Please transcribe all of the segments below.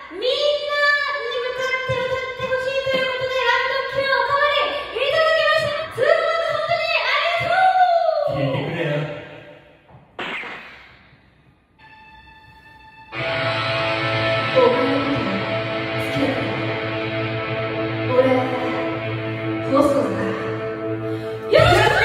みんなに向かって歌ってほしいということでラブドッキリをおかわりいただきました。ツーマン本当にありがとう。 聞いてくれよ。 お前のこと好きだから俺細野だ。よろしく。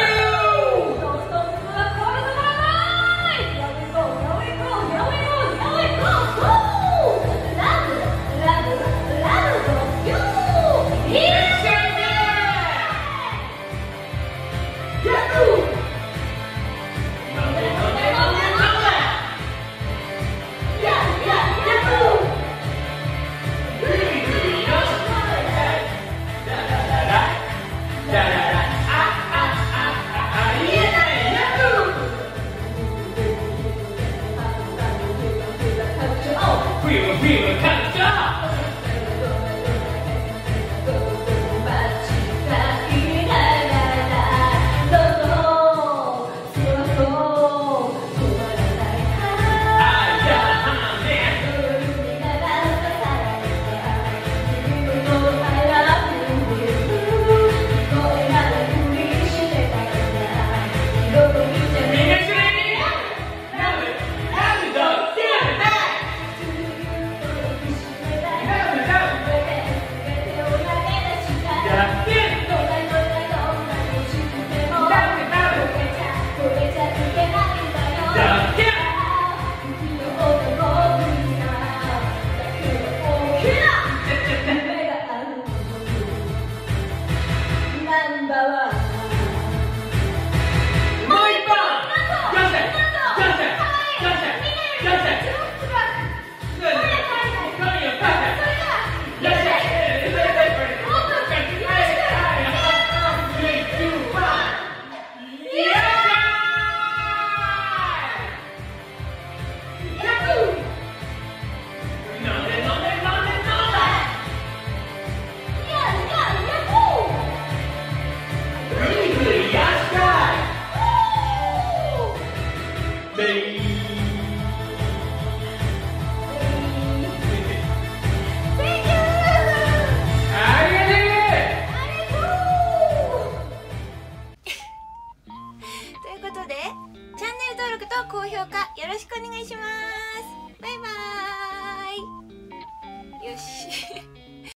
ということでチャンネル登録と高評価よろしくお願いします。